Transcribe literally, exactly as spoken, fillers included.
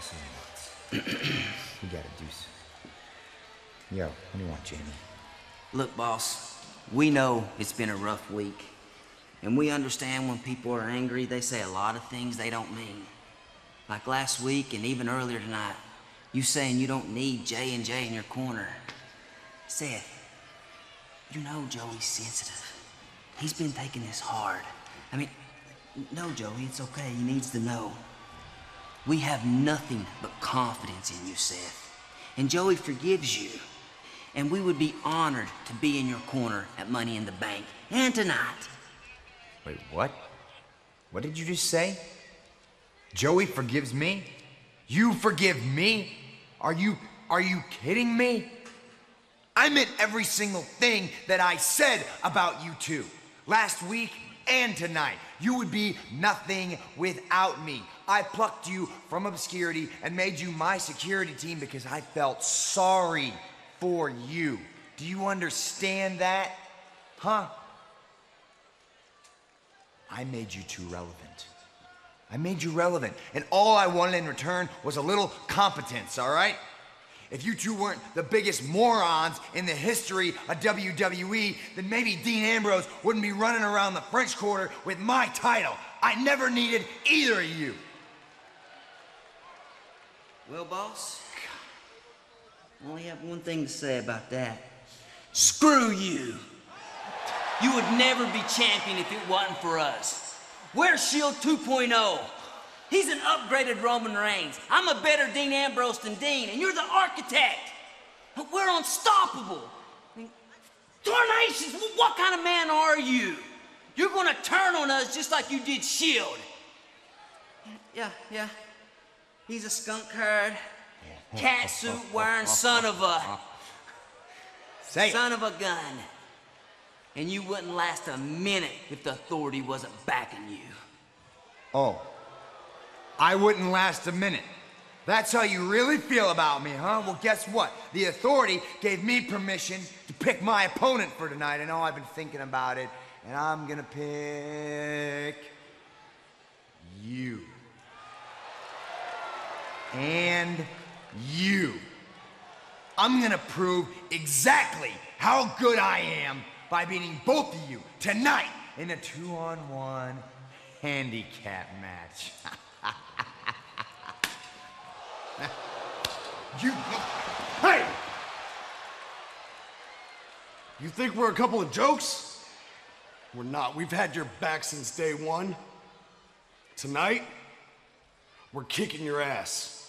Listen, we gotta do something. Yo, what do you want, Jamie? Look, boss, we know it's been a rough week. And we understand when people are angry, they say a lot of things they don't mean. Like last week and even earlier tonight, you saying you don't need J and J in your corner. Seth, you know Joey's sensitive. He's been taking this hard. I mean, no, Joey, it's okay. He needs to know. We have nothing but confidence in you, Seth. And Joey forgives you. And we would be honored to be in your corner at Money in the Bank. And tonight. Wait, what? What did you just say? Joey forgives me? You forgive me? Are you, are you kidding me? I meant every single thing that I said about you two. Last week and tonight. You would be nothing without me. I plucked you from obscurity and made you my security team because I felt sorry for you. Do you understand that? Huh? I made you two relevant. I made you relevant, and all I wanted in return was a little competence, all right? If you two weren't the biggest morons in the history of W W E, then maybe Dean Ambrose wouldn't be running around the French Quarter with my title. I never needed either of you. Well, boss, I only have one thing to say about that. Screw you. You would never be champion if it wasn't for us. We're Shield two point oh. He's an upgraded Roman Reigns. I'm a better Dean Ambrose than Dean, and you're the architect. We're unstoppable. I mean, Tarnations, what kind of man are you? You're gonna turn on us just like you did Shield. Yeah, yeah. He's a skunk-haired, cat-suit-wearing son of a... Say it. Son of a gun. And you wouldn't last a minute if the authority wasn't backing you. Oh. I wouldn't last a minute. That's how you really feel about me, huh? Well, guess what? The authority gave me permission to pick my opponent for tonight. I know I've been thinking about it, and I'm gonna pick... you. And you. I'm gonna prove exactly how good I am by beating both of you tonight in a two-on-one handicap match. You... Hey! You think we're a couple of jokes? We're not. We've had your back since day one. Tonight, we're kicking your ass.